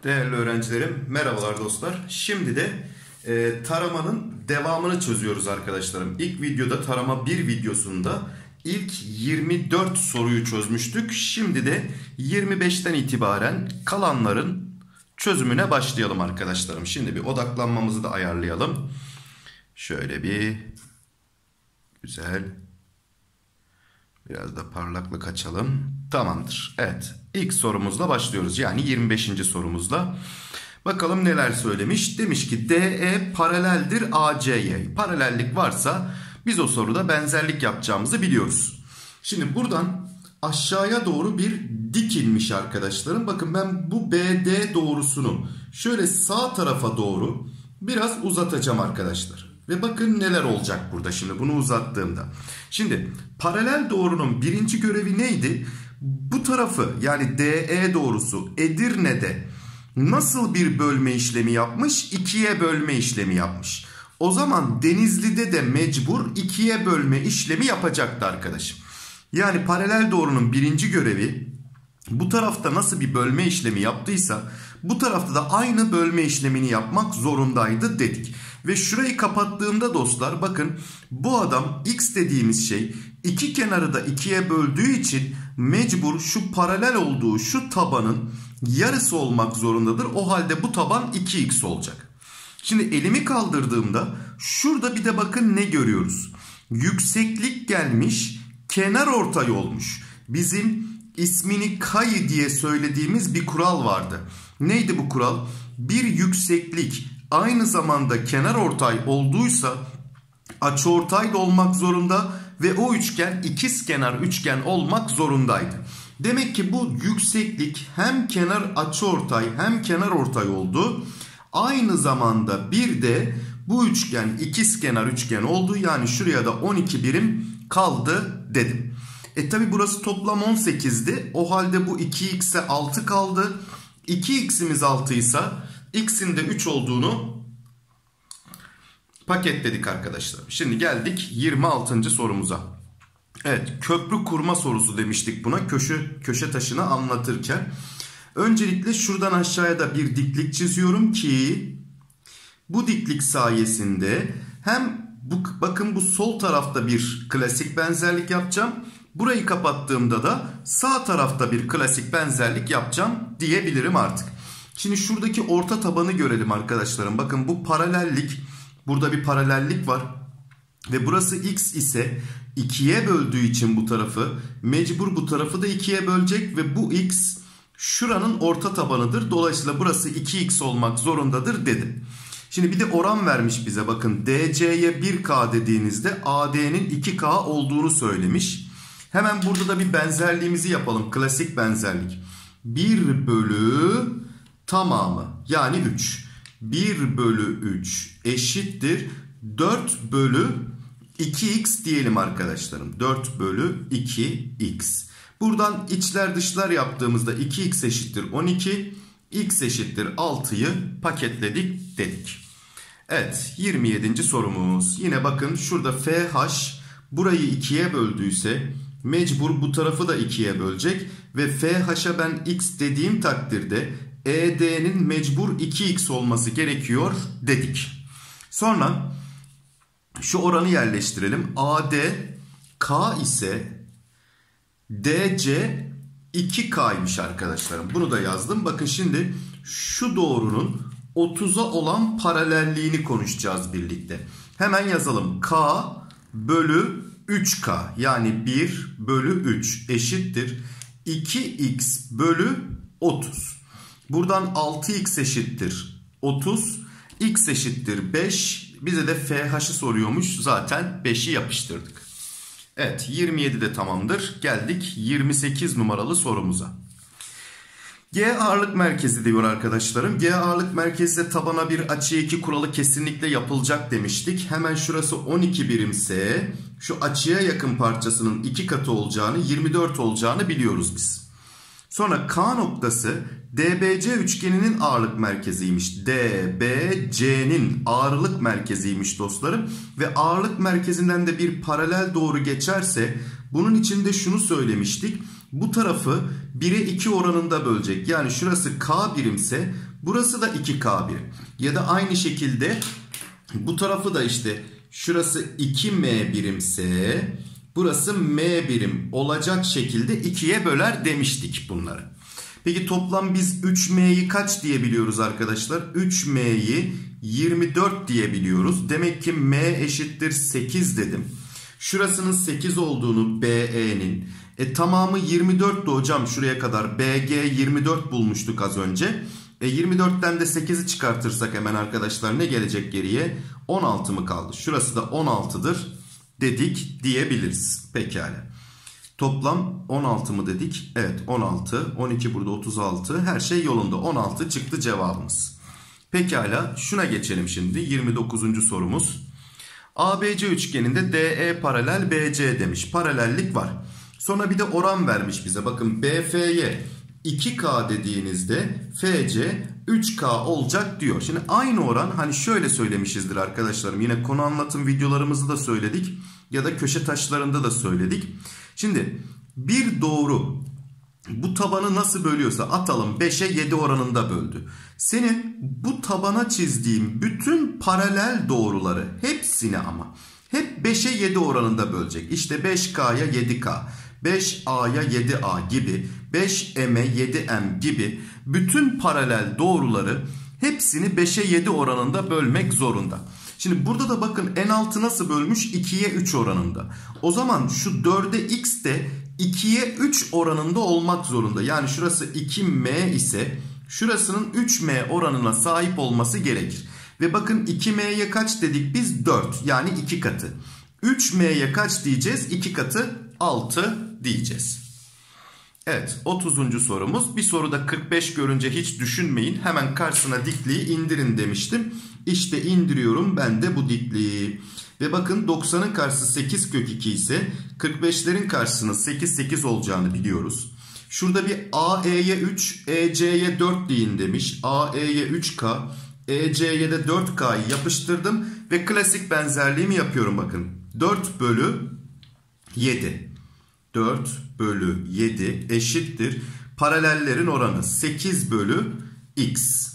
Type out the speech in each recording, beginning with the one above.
Değerli öğrencilerim, merhabalar dostlar. Şimdi de taramanın devamını çözüyoruz arkadaşlarım. İlk videoda tarama 1 videosunda ilk 24 soruyu çözmüştük. Şimdi de 25'ten itibaren kalanların çözümüne başlayalım arkadaşlarım. Şimdi bir odaklanmamızı da ayarlayalım. Şöyle bir güzel. Biraz da parlaklık açalım. Tamamdır. Evet. İlk sorumuzla başlıyoruz. Yani 25. sorumuzla. Bakalım neler söylemiş. Demiş ki DE paraleldir AC'ye. Paralellik varsa biz o soruda benzerlik yapacağımızı biliyoruz. Şimdi buradan aşağıya doğru bir dik inmiş arkadaşlarım. Bakın ben bu BD doğrusunu şöyle sağ tarafa doğru biraz uzatacağım arkadaşlar. Ve bakın neler olacak burada şimdi bunu uzattığımda. Şimdi paralel doğrunun birinci görevi neydi? Bu tarafı yani DE doğrusu Edirne'de nasıl bir bölme işlemi yapmış? 2'ye bölme işlemi yapmış. O zaman Denizli'de de mecbur 2'ye bölme işlemi yapacaktı arkadaşım. Yani paralel doğrunun birinci görevi bu tarafta nasıl bir bölme işlemi yaptıysa bu tarafta da aynı bölme işlemini yapmak zorundaydı dedik. Ve şurayı kapattığımda dostlar bakın bu adam x dediğimiz şey iki kenarı da 2'ye böldüğü için mecbur şu paralel olduğu şu tabanın yarısı olmak zorundadır. O halde bu taban 2x olacak. Şimdi elimi kaldırdığımda şurada bir de bakın ne görüyoruz. Yükseklik gelmiş, kenar ortay olmuş. Bizim ismini kayı diye söylediğimiz bir kural vardı. Neydi bu kural? Bir yükseklik aynı zamanda kenar ortay olduysa açıortay da olmak zorunda ve o üçgen ikizkenar üçgen olmak zorundaydı. Demek ki bu yükseklik hem kenar açıortay hem kenar ortay oldu. Aynı zamanda bir de bu üçgen ikizkenar üçgen oldu. Yani şuraya da 12 birim kaldı dedim. Tabi burası toplam 18'di. O halde bu 2x'e 6 kaldı. 2x'imiz 6 ise x'in de 3 olduğunu paketledik arkadaşlar. Şimdi geldik 26. sorumuza. Evet, köprü kurma sorusu demiştik buna köşe taşını anlatırken. Öncelikle şuradan aşağıya da bir diklik çiziyorum ki bu diklik sayesinde hem bakın bu sol tarafta bir klasik benzerlik yapacağım. Burayı kapattığımda da sağ tarafta bir klasik benzerlik yapacağım diyebilirim artık. Şimdi şuradaki orta tabanı görelim arkadaşlarım. Bakın bu paralellik. Burada bir paralellik var. Ve burası x ise 2'ye böldüğü için bu tarafı mecbur bu tarafı da 2'ye bölecek. Ve bu x şuranın orta tabanıdır. Dolayısıyla burası 2x olmak zorundadır dedim. Şimdi bir de oran vermiş bize. Bakın DC'ye 1K dediğinizde AD'nin 2K olduğunu söylemiş. Hemen burada da bir benzerliğimizi yapalım. Klasik benzerlik. 1 bölü tamamı yani 3. 1 bölü 3 eşittir 4 bölü 2x diyelim arkadaşlarım. 4 bölü 2x. Buradan içler dışlar yaptığımızda 2x eşittir 12. X eşittir 6'yı paketledik dedik. Evet, 27. sorumuz. Yine bakın şurada FH burayı 2'ye böldüyse mecbur bu tarafı da 2'ye bölecek. Ve FH'a ben x dediğim takdirde ED'nin mecbur 2x olması gerekiyor dedik. Sonra şu oranı yerleştirelim. AD K ise DC 2K'ymış arkadaşlarım. Bunu da yazdım. Bakın şimdi şu doğrunun 30'a olan paralelliğini konuşacağız birlikte. Hemen yazalım. K bölü 3K yani 1 bölü 3 eşittir 2x bölü 30. Buradan 6x eşittir 30. X eşittir 5. Bize de FH'ı soruyormuş. Zaten 5'i yapıştırdık. Evet, 27 de tamamdır. Geldik 28 numaralı sorumuza. G ağırlık merkezi diyor arkadaşlarım. G ağırlık merkezde tabana bir açı 2 kuralı kesinlikle yapılacak demiştik. Hemen şurası 12 birimse şu açıya yakın parçasının 2 katı olacağını 24 olacağını biliyoruz biz. Sonra K noktası DBC üçgeninin ağırlık merkeziymiş. DBC'nin ağırlık merkeziymiş dostlarım. Ve ağırlık merkezinden de bir paralel doğru geçerse bunun içinde şunu söylemiştik. Bu tarafı 1'e 2 oranında bölecek. Yani şurası K birimse Burası da 2K birim. Ya da aynı şekilde bu tarafı da işte şurası 2M birimse burası M birim olacak şekilde 2'ye böler demiştik bunları. Peki toplam biz 3M'yi kaç diyebiliyoruz arkadaşlar? 3M'yi 24 diyebiliyoruz. Demek ki M eşittir 8 dedim. Şurasının 8 olduğunu BE'nin. Tamamı 24'tü hocam şuraya kadar. BG 24 bulmuştuk az önce. 24'ten de 8'i çıkartırsak hemen arkadaşlar ne gelecek geriye? 16 mı kaldı? Şurası da 16'dır dedik diyebiliriz. Pekala. Toplam 16 mı dedik? Evet 16. 12 burada 36. Her şey yolunda. 16 çıktı cevabımız. Pekala şuna geçelim şimdi. 29. sorumuz. ABC üçgeninde DE paralel BC demiş. Paralellik var. Sonra bir de oran vermiş bize. Bakın BF'ye 2K dediğinizde FC 3K olacak diyor. Şimdi aynı oran hani şöyle söylemişizdir arkadaşlarım. Yine konu anlatım videolarımızda da söyledik. Ya da köşe taşlarında da söyledik. Şimdi bir doğru bu tabanı nasıl bölüyorsa atalım 5'e 7 oranında böldü. Senin bu tabana çizdiğin bütün paralel doğruları hepsini ama hep 5'e 7 oranında bölecek. İşte 5K'ya 7K, 5A'ya 7A gibi, 5M'e 7M gibi bütün paralel doğruları hepsini 5'e 7 oranında bölmek zorunda. Şimdi burada da bakın en altı nasıl bölmüş? 2'ye 3 oranında. O zaman şu 4'e x de 2'ye 3 oranında olmak zorunda. Yani şurası 2m ise şurasının 3m oranına sahip olması gerekir. Ve bakın 2m'ye kaç dedik biz? 4 yani 2 katı. 3m'ye kaç diyeceğiz? 2 katı 6 diyeceğiz. Evet 30. sorumuz. Bir soruda 45 görünce hiç düşünmeyin. Hemen karşısına dikliği indirin demiştim. İşte indiriyorum ben de bu dikliği. Ve bakın 90'ın karşısı 8 kök 2 ise 45'lerin karşısının 8 8 olacağını biliyoruz. Şurada bir AE'ye 3, EC'ye 4 deyin demiş. AE'ye 3K, EC'ye de 4K'yı yapıştırdım. Ve klasik benzerliğimi yapıyorum bakın. 4 bölü 7. 4 bölü 7 eşittir. Paralellerin oranı 8 bölü x.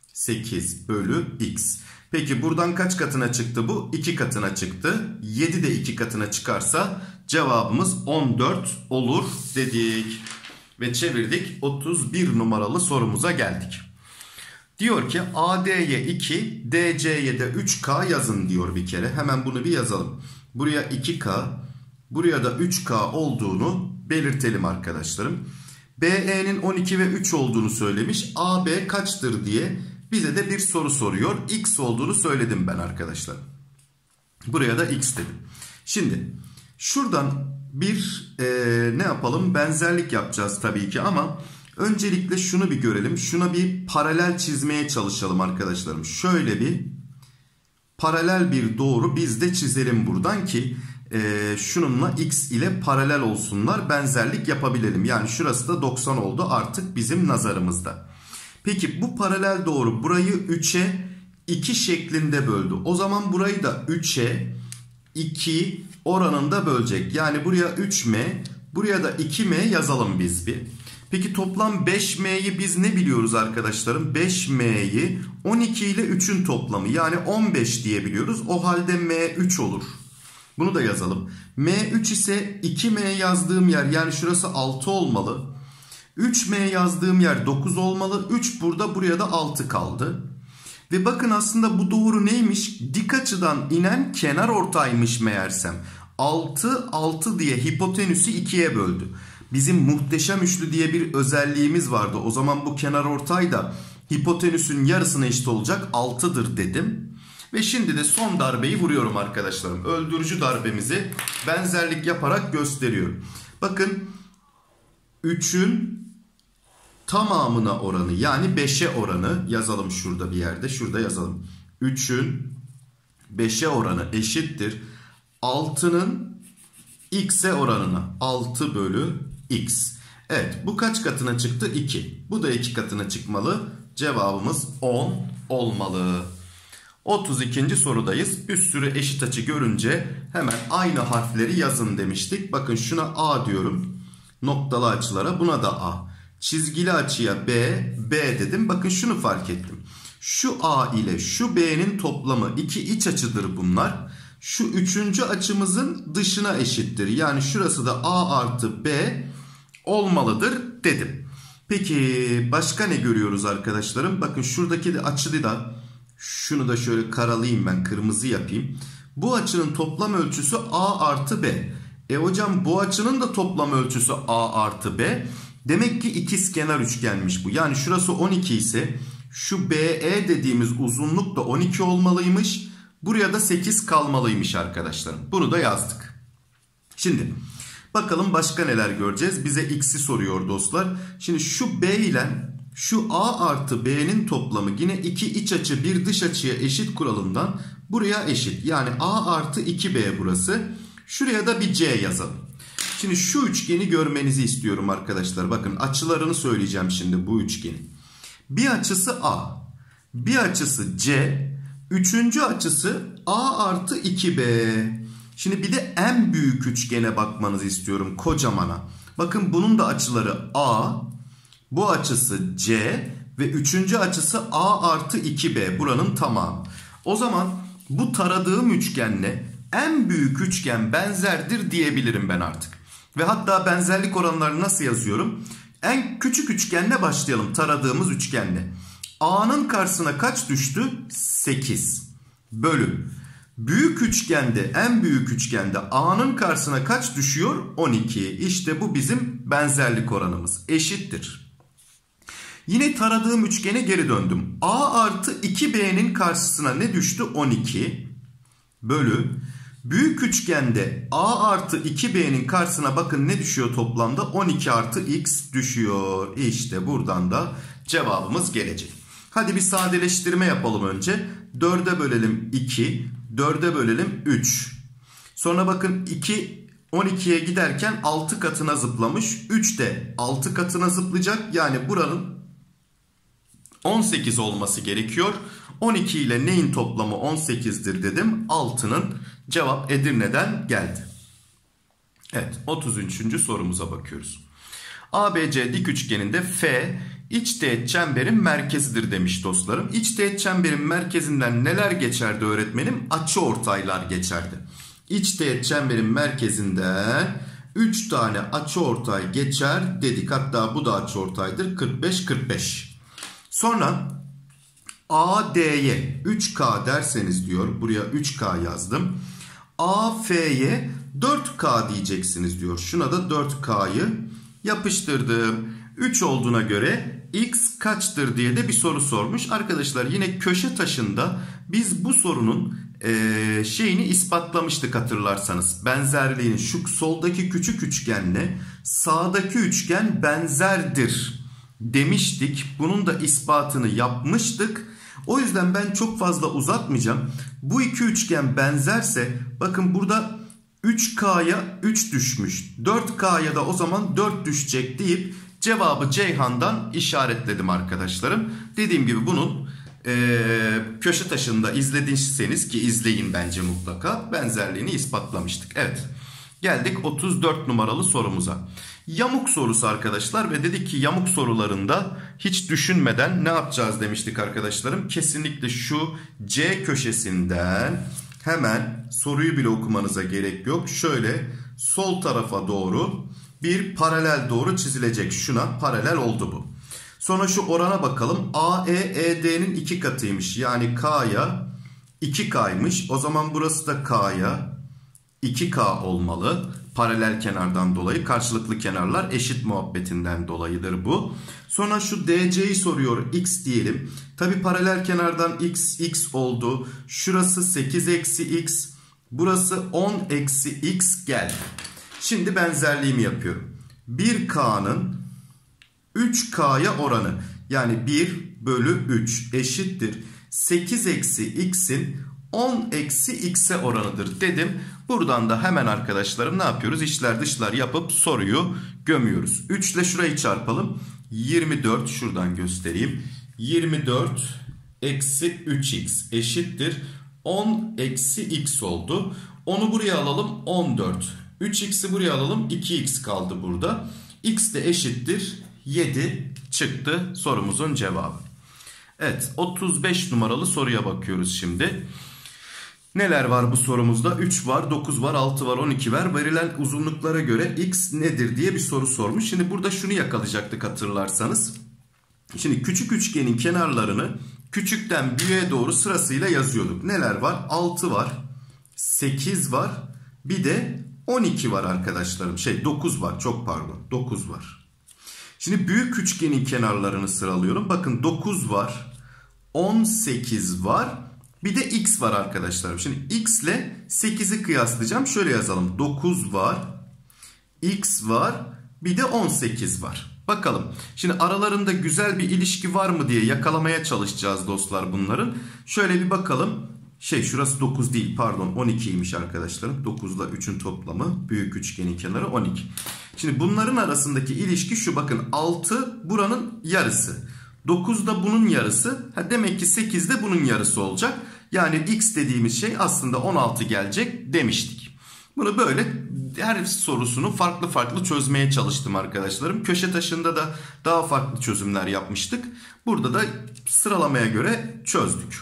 8 bölü x. Peki buradan kaç katına çıktı bu? 2 katına çıktı. 7 de 2 katına çıkarsa cevabımız 14 olur dedik. Ve çevirdik 31 numaralı sorumuza geldik. Diyor ki AD'ye 2, DC'ye de 3K yazın diyor bir kere. Hemen bunu bir yazalım. Buraya 2K, buraya da 3K olduğunu belirtelim arkadaşlarım. BE'nin 12 ve 3 olduğunu söylemiş. AB kaçtır diye bize de bir soru soruyor. X olduğunu söyledim ben arkadaşlar. Buraya da X dedim. Şimdi şuradan bir ne yapalım? Benzerlik yapacağız tabii ki ama öncelikle şunu bir görelim. Şuna bir paralel çizmeye çalışalım arkadaşlarım. Şöyle bir paralel bir doğru biz de çizelim buradan ki şununla X ile paralel olsunlar. Benzerlik yapabilelim. Yani şurası da 90 oldu artık bizim nazarımızda. Peki bu paralel doğru burayı 3'e 2 şeklinde böldü. O zaman burayı da 3'e 2 oranında bölecek. Yani buraya 3m, buraya da 2m yazalım biz bir. Peki toplam 5m'yi biz ne biliyoruz arkadaşlarım? 5m'yi 12 ile 3'ün toplamı yani 15 diyebiliyoruz. O halde m3 olur. Bunu da yazalım. m3 ise 2m yazdığım yer yani şurası 6 olmalı. 3m yazdığım yer 9 olmalı. 3 burada, buraya da 6 kaldı. Ve bakın aslında bu doğru neymiş? Dik açıdan inen kenarortaymış meğersem. 6 6 diye hipotenüsü 2'ye böldü. Bizim muhteşem üçlü diye bir özelliğimiz vardı. O zaman bu kenarortay da hipotenüsün yarısına eşit olacak 6'dır dedim. Ve şimdi de son darbeyi vuruyorum arkadaşlarım. Öldürücü darbemizi benzerlik yaparak gösteriyorum. Bakın 3'ün tamamına oranı yani 5'e oranı yazalım şurada bir yerde. Şurada yazalım. 3'ün 5'e oranı eşittir. 6'nın x'e oranına 6 bölü x. Evet bu kaç katına çıktı? 2. Bu da 2 katına çıkmalı. Cevabımız 10 olmalı. 32. sorudayız. Bir sürü eşit açı görünce hemen aynı harfleri yazın demiştik. Bakın şuna A diyorum. Noktalı açılara buna da A. Çizgili açıya B dedim. Bakın şunu fark ettim. Şu A ile şu B'nin toplamı iki iç açıdır bunlar. Şu üçüncü açımızın dışına eşittir. Yani şurası da A artı B olmalıdır dedim. Peki başka ne görüyoruz arkadaşlarım? Bakın şuradaki de açıyı da şunu da şöyle karalayayım, ben kırmızı yapayım. Bu açının toplam ölçüsü A artı B. Hocam bu açının da toplam ölçüsü A artı B. Demek ki ikizkenar üçgenmiş bu. Yani şurası 12 ise şu BE dediğimiz uzunluk da 12 olmalıymış. Buraya da 8 kalmalıymış arkadaşlarım. Bunu da yazdık. Şimdi bakalım başka neler göreceğiz. Bize x'i soruyor dostlar. Şimdi şu B ile şu A artı B'nin toplamı yine iki iç açı bir dış açıya eşit kuralından buraya eşit. Yani A artı 2B burası. Şuraya da bir C yazalım. Şimdi şu üçgeni görmenizi istiyorum arkadaşlar. Bakın açılarını söyleyeceğim şimdi bu üçgenin. Bir açısı A, bir açısı C, üçüncü açısı A artı 2B. Şimdi bir de en büyük üçgene bakmanızı istiyorum, kocamana. Bakın bunun da açıları A, bu açısı C ve üçüncü açısı A artı 2B, buranın tamamı. O zaman bu taradığım üçgenle en büyük üçgen benzerdir diyebilirim ben artık. Ve hatta benzerlik oranlarını nasıl yazıyorum? En küçük üçgenle başlayalım, taradığımız üçgenle. A'nın karşısına kaç düştü? 8 bölü. Büyük üçgende, en büyük üçgende A'nın karşısına kaç düşüyor? 12. İşte bu bizim benzerlik oranımız. Eşittir. Yine taradığım üçgene geri döndüm. A artı 2B'nin karşısına ne düştü? 12 bölü. Büyük üçgende A artı 2B'nin karşısına bakın ne düşüyor toplamda? 12 artı X düşüyor. İşte buradan da cevabımız gelecek. Hadi bir sadeleştirme yapalım önce. 4'e bölelim 2, 4'e bölelim 3. Sonra bakın 2 12'ye giderken 6 katına zıplamış. 3 de 6 katına zıplayacak. Yani buranın 18 olması gerekiyor. 12 ile neyin toplamı 18'dir dedim. 6'nın cevap Edirne'den geldi. Evet, 33. sorumuza bakıyoruz. ABC dik üçgeninde F iç teğet çemberin merkezidir demiş dostlarım. İç teğet çemberin merkezinden neler geçerdi öğretmenim? Açıortaylar geçerdi. İç teğet çemberin merkezinden 3 tane açıortay geçer dedik. Hatta bu da açıortaydır. 45-45. Sonra AD'ye 3K derseniz diyor. Buraya 3K yazdım. AF'ye 4K diyeceksiniz diyor. Şuna da 4K'yı yapıştırdım. 3 olduğuna göre X kaçtır diye de bir soru sormuş. Arkadaşlar yine köşe taşında biz bu sorunun şeyini ispatlamıştık hatırlarsanız. Benzerliğini, şu soldaki küçük üçgenle sağdaki üçgen benzerdir demiştik. Bunun da ispatını yapmıştık. O yüzden ben çok fazla uzatmayacağım. Bu iki üçgen benzerse bakın burada 3K'ya 3 düşmüş. 4K'ya da o zaman 4 düşecek deyip cevabı Ceyhan'dan işaretledim arkadaşlarım. Dediğim gibi bunun köşe taşında izlediyseniz ki izleyin bence mutlaka, benzerliğini ispatlamıştık. Evet, geldik 34 numaralı sorumuza. Yamuk sorusu arkadaşlar ve dedik ki yamuk sorularında hiç düşünmeden ne yapacağız demiştik arkadaşlarım. Kesinlikle şu C köşesinden hemen soruyu bile okumanıza gerek yok. Şöyle sol tarafa doğru bir paralel doğru çizilecek. Şuna paralel oldu bu. Sonra şu orana bakalım. AE ED'nin 2 katıymış. Yani K'ya 2K'ymış. O zaman burası da K'ya 2K olmalı. Paralel kenardan dolayı, karşılıklı kenarlar eşit muhabbetinden dolayıdır bu. Sonra şu DC'yi soruyor, X diyelim. Tabi paralel kenardan X oldu. Şurası 8 eksi X. Burası 10 eksi X geldi. Şimdi benzerliğimi yapıyorum. 1K'nın 3K'ya oranı. Yani 1 bölü 3 eşittir 8 eksi X'in 10 eksi X'e oranıdır dedim. Buradan da hemen arkadaşlarım ne yapıyoruz? İçler dışlar yapıp soruyu gömüyoruz. 3 ile şurayı çarpalım. 24, şuradan göstereyim. 24 eksi 3X eşittir 10 eksi X oldu. 10'u buraya alalım, 14. 3X'i buraya alalım, 2X kaldı burada. X de eşittir 7 çıktı sorumuzun cevabı. Evet, 35 numaralı soruya bakıyoruz şimdi. Neler var bu sorumuzda? 3 var, 9 var, 6 var, 12 var. Verilen uzunluklara göre x nedir diye bir soru sormuş. Şimdi burada şunu yakalayacaktık hatırlarsanız. Şimdi küçük üçgenin kenarlarını küçükten büyüğe doğru sırasıyla yazıyorduk. Neler var? 6 var, 8 var, bir de 12 var arkadaşlarım. 9 var, çok pardon, 9 var. Şimdi büyük üçgenin kenarlarını sıralıyorum. Bakın 9 var, 18 var, bir de x var arkadaşlarım. Şimdi x ile 8'i kıyaslayacağım. Şöyle yazalım. 9 var, x var, bir de 18 var. Bakalım. Şimdi aralarında güzel bir ilişki var mı diye yakalamaya çalışacağız dostlar bunların. Şöyle bir bakalım. Şurası 9 değil, pardon, 12'ymiş arkadaşlarım. 9 ile 3'ün toplamı, büyük üçgenin kenarı 12. Şimdi bunların arasındaki ilişki şu, bakın 6 buranın yarısı. 9 da bunun yarısı. Demek ki 8 de bunun yarısı olacak. Yani x dediğimiz şey aslında 16 gelecek demiştik. Bunu böyle her sorusunu farklı farklı çözmeye çalıştım arkadaşlarım. Köşe taşında da daha farklı çözümler yapmıştık. Burada da sıralamaya göre çözdük.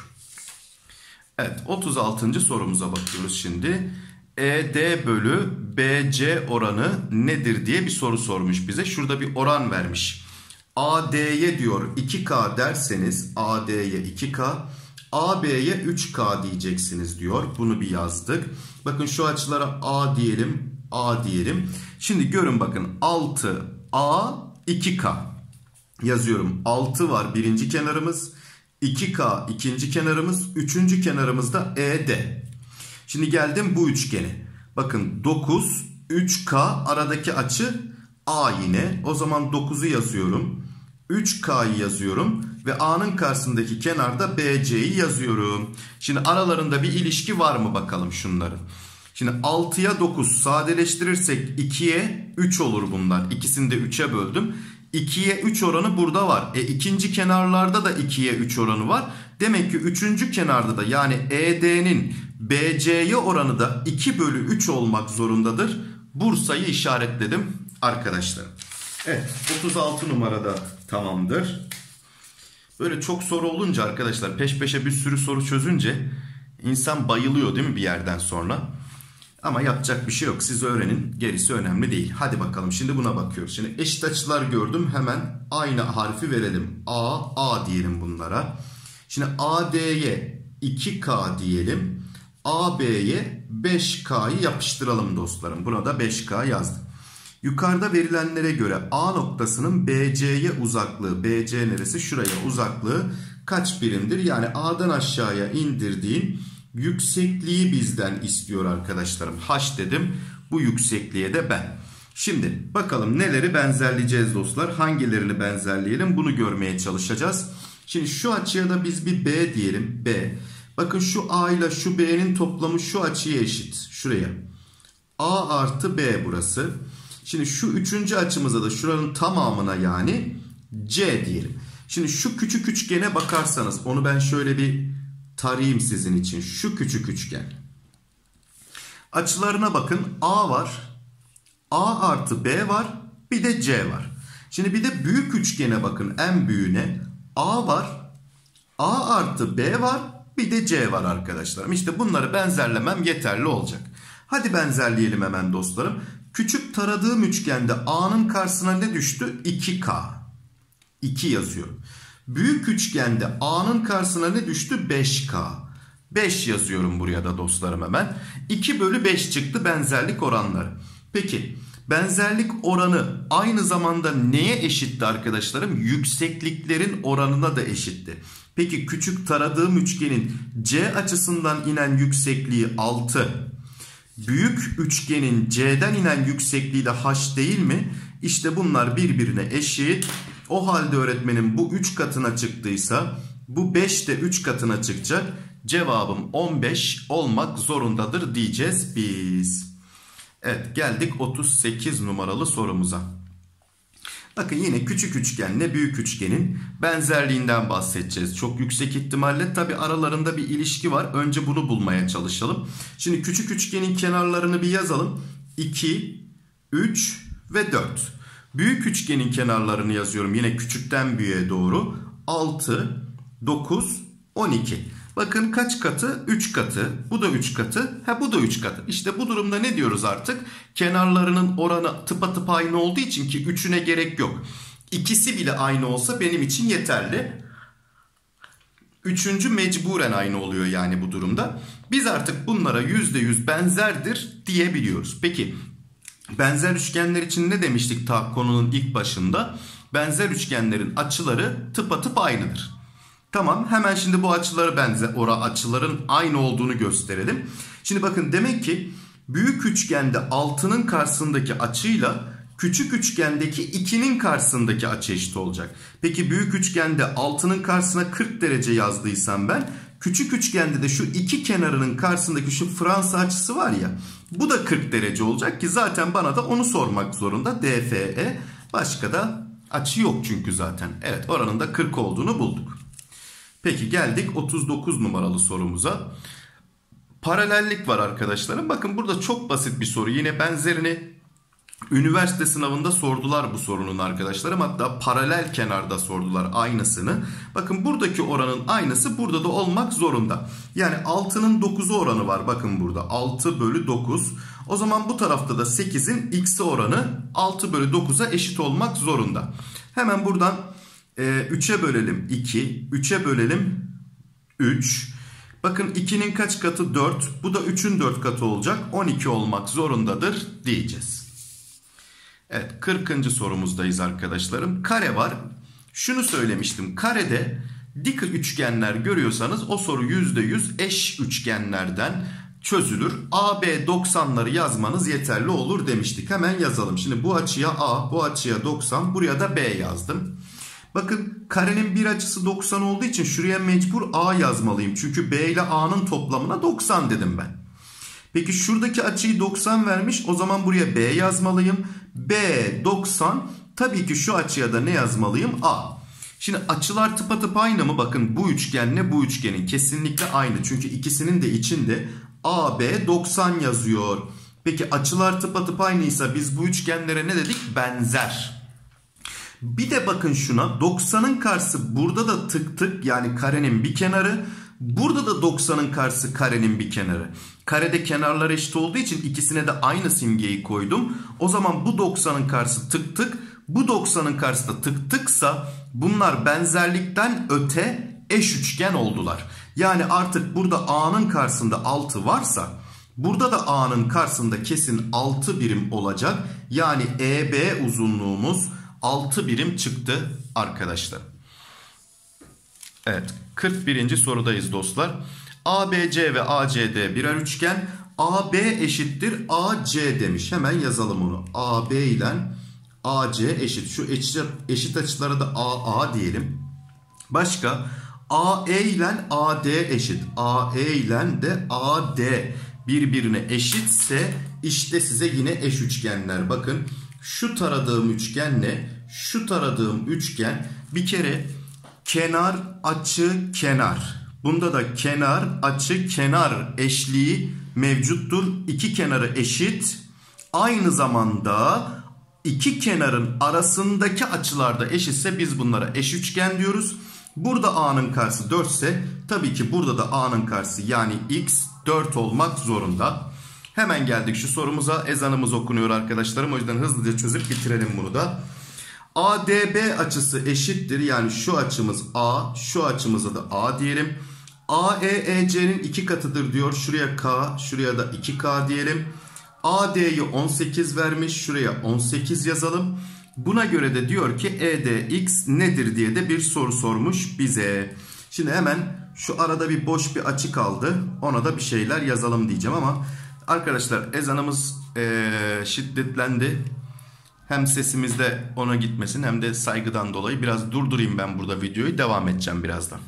Evet, 36. sorumuza bakıyoruz şimdi. ED bölü BC oranı nedir diye bir soru sormuş bize. Şurada bir oran vermiş. AD'ye diyor 2K derseniz AD'ye 2K, AB'ye 3K diyeceksiniz diyor. Bunu bir yazdık. Bakın şu açılara A diyelim, A diyelim. Şimdi görün bakın 6A 2K yazıyorum. 6 var birinci kenarımız, 2K ikinci kenarımız, üçüncü kenarımız da ED. Şimdi geldim bu üçgene. Bakın 9, 3K aradaki açı A yine. O zaman 9'u yazıyorum. 3K'yı yazıyorum. Ve A'nın karşısındaki kenarda BC'yi yazıyorum. Şimdi aralarında bir ilişki var mı bakalım şunların. Şimdi 6'ya 9 sadeleştirirsek 2'ye 3 olur bunlar. İkisini de 3'e böldüm. 2'ye 3 oranı burada var. İkinci kenarlarda da 2'ye 3 oranı var. Demek ki üçüncü kenarda da, yani ED'nin BC'ye oranı da 2 bölü 3 olmak zorundadır. Bursa'yı işaretledim arkadaşlarım. Evet, 36 numarada tamamdır. Böyle çok soru olunca arkadaşlar, peş peşe bir sürü soru çözünce insan bayılıyor değil mi bir yerden sonra? Ama yapacak bir şey yok. Siz öğrenin. Gerisi önemli değil. Hadi bakalım. Şimdi buna bakıyoruz. Şimdi eşit açılar gördüm. Hemen aynı harfi verelim. A diyelim bunlara. Şimdi AD'ye 2K diyelim. AB'ye 5K'yı yapıştıralım dostlarım. Buna da 5K yazdım. Yukarıda verilenlere göre A noktasının BC'ye uzaklığı, BC neresi? Şuraya uzaklığı kaç birimdir? Yani A'dan aşağıya indirdiğim yüksekliği bizden istiyor arkadaşlarım. H dedim. Bu yüksekliğe de ben. Şimdi bakalım neleri benzerleyeceğiz dostlar. Hangilerini benzerleyelim? Bunu görmeye çalışacağız. Şimdi şu açıya da biz bir B diyelim. B. Bakın şu A ile şu B'nin toplamı şu açıya eşit. Şuraya. A artı B burası. Şimdi şu üçüncü açımıza da şuranın tamamına yani C diyelim. Şimdi şu küçük üçgene bakarsanız, onu ben şöyle bir tarayayım sizin için. Şu küçük üçgen. Açılarına bakın. A var. A artı B var. Bir de C var. Şimdi bir de büyük üçgene bakın. En büyüğüne. A var. A artı B var. Bir de C var arkadaşlarım. İşte bunları benzerlemem yeterli olacak. Hadi benzerleyelim hemen dostlarım. Küçük taradığım üçgende A'nın karşısına ne düştü? 2K. 2 yazıyorum. Büyük üçgende A'nın karşısına ne düştü? 5K. 5 yazıyorum buraya da dostlarım hemen. 2 bölü 5 çıktı benzerlik oranları. Peki benzerlik oranı aynı zamanda neye eşitti arkadaşlarım? Yüksekliklerin oranına da eşitti. Peki küçük taradığım üçgenin C açısından inen yüksekliği 6. Büyük üçgenin C'den inen yüksekliği de H değil mi? İşte bunlar birbirine eşit. O halde öğretmenim bu 3 katına çıktıysa bu 5 de 3 katına çıkacak. Cevabım 15 olmak zorundadır diyeceğiz biz. Evet, geldik 38 numaralı sorumuza. Bakın yine küçük üçgenle büyük üçgenin benzerliğinden bahsedeceğiz. Çok yüksek ihtimalle tabi aralarında bir ilişki var. Önce bunu bulmaya çalışalım. Şimdi küçük üçgenin kenarlarını bir yazalım. 2, 3 ve 4. Büyük üçgenin kenarlarını yazıyorum. Yine küçükten büyüğe doğru. 6, 9, 12. Bakın kaç katı? 3 katı. Bu da 3 katı. Bu da 3 katı. İşte bu durumda ne diyoruz artık? Kenarlarının oranı tıpatıp aynı olduğu için ki 3'üne gerek yok. İkisi bile aynı olsa benim için yeterli. Üçüncü mecburen aynı oluyor yani bu durumda. Biz artık bunlara %100 benzerdir diyebiliyoruz. Peki benzer üçgenler için ne demiştik ta konunun ilk başında? Benzer üçgenlerin açıları tıpatıp aynıdır. Tamam, hemen şimdi bu açıları açıların aynı olduğunu gösterelim. Şimdi bakın, demek ki büyük üçgende 6'nın karşısındaki açıyla küçük üçgendeki 2'nin karşısındaki açı eşit olacak. Peki büyük üçgende 6'nın karşısına 40 derece yazdıysam ben, küçük üçgende de şu iki kenarının karşısındaki şu Fransa açısı var ya, bu da 40 derece olacak ki zaten bana da onu sormak zorunda. DFE, başka da açı yok çünkü zaten. Evet, oranın da 40 olduğunu bulduk. Peki geldik 39 numaralı sorumuza. Paralellik var arkadaşlarım. Bakın burada çok basit bir soru. Yine benzerini üniversite sınavında sordular bu sorunun arkadaşlarım. Hatta paralel kenarda sordular aynısını. Bakın buradaki oranın aynısı burada da olmak zorunda. Yani 6'nın 9'u oranı var. Bakın burada 6 bölü 9. O zaman bu tarafta da 8'in x'i oranı 6 bölü 9'a eşit olmak zorunda. Hemen buradan 3'e bölelim 2. 3'e bölelim 3. Bakın 2'nin kaç katı? 4. Bu da 3'ün 4 katı olacak. 12 olmak zorundadır diyeceğiz. Evet, 40. sorumuzdayız arkadaşlarım. Kare var. Şunu söylemiştim. Karede dik üçgenler görüyorsanız o soru %100 eş üçgenlerden çözülür. AB 90'ları yazmanız yeterli olur demiştik. Hemen yazalım. Şimdi bu açıya A, bu açıya 90, buraya da B yazdım. Bakın karenin bir açısı 90 olduğu için şuraya mecbur A yazmalıyım. Çünkü B ile A'nın toplamına 90 dedim ben. Peki şuradaki açıyı 90 vermiş. O zaman buraya B yazmalıyım. B 90. Tabii ki şu açıya da ne yazmalıyım? A. Şimdi açılar tıpatıp aynı mı? Bakın bu üçgenle bu üçgenin kesinlikle aynı. Çünkü ikisinin de içinde AB 90 yazıyor. Peki açılar tıpatıp aynıysa biz bu üçgenlere ne dedik? Benzer. Bir de bakın şuna, 90'ın karşısı burada da tık tık, yani karenin bir kenarı. Burada da 90'ın karşısı karenin bir kenarı. Karede kenarlar eşit olduğu için ikisine de aynı simgeyi koydum. O zaman bu 90'ın karşısı tık tık, bu 90'ın karşısı da tık tıksa bunlar benzerlikten öte eş üçgen oldular. Yani artık burada A'nın karşısında 6 varsa burada da A'nın karşısında kesin 6 birim olacak. Yani EB uzunluğumuz 6 birim çıktı arkadaşlar. Evet, 41. sorudayız dostlar. ABC ve ACD birer üçgen. AB eşittir AC demiş. Hemen yazalım onu. AB ile AC eşit. Şu eşit açılara da AA diyelim. Başka? AE ile AD eşit. AE ile de AD birbirine eşitse işte size yine eş üçgenler. Bakın şu taradığım üçgenle şu taradığım üçgen bir kere kenar açı kenar. Bunda da kenar açı kenar eşliği mevcuttur. İki kenarı eşit. Aynı zamanda iki kenarın arasındaki açılar da eşitse biz bunlara eş üçgen diyoruz. Burada A'nın karşısı 4 ise tabii ki burada da A'nın karşısı yani X 4 olmak zorunda. Hemen geldik şu sorumuza. Ezanımız okunuyor arkadaşlarım. O yüzden hızlıca çözüp bitirelim bunu da. ADB açısı eşittir. Yani şu açımız A, şu açımıza da A diyelim. AEEC'nin 2 katıdır diyor. Şuraya K, şuraya da 2K diyelim. AD'yi 18 vermiş. Şuraya 18 yazalım. Buna göre de diyor ki EDX nedir diye de bir soru sormuş bize. Şimdi hemen şu arada bir boş bir açı kaldı. Ona da bir şeyler yazalım diyeceğim ama arkadaşlar ezanımız şiddetlendi. Hem sesimizde ona gitmesin hem de saygıdan dolayı biraz durdurayım ben burada videoyu. Devam edeceğim birazdan.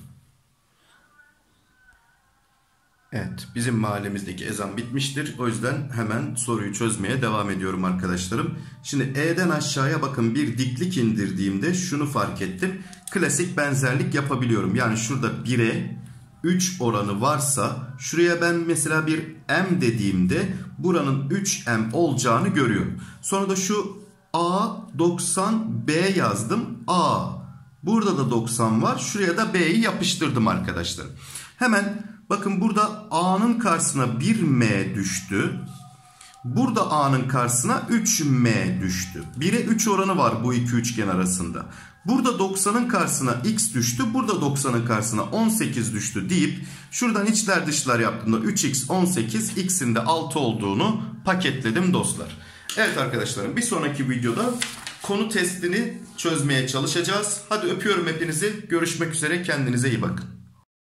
Evet, bizim mahallemizdeki ezan bitmiştir. O yüzden hemen soruyu çözmeye devam ediyorum arkadaşlarım. Şimdi E'den aşağıya bakın bir diklik indirdiğimde şunu fark ettim. Klasik benzerlik yapabiliyorum. Yani şurada 1'e 3 oranı varsa şuraya ben mesela bir M dediğimde buranın 3M olacağını görüyorum. Sonra da şu A 90 B yazdım. A. Burada da 90 var. Şuraya da B'yi yapıştırdım arkadaşlar. Hemen bakın burada A'nın karşısına 1M düştü. Burada A'nın karşısına 3M düştü. 1'e 3 oranı var bu iki üçgen arasında. Burada 90'ın karşısına X düştü. Burada 90'ın karşısına 18 düştü deyip şuradan içler dışlar yaptığımda 3X 18, X'in de 6 olduğunu paketledim dostlar. Evet arkadaşlarım, bir sonraki videoda konu testini çözmeye çalışacağız. Hadi öpüyorum hepinizi. Görüşmek üzere. Kendinize iyi bakın.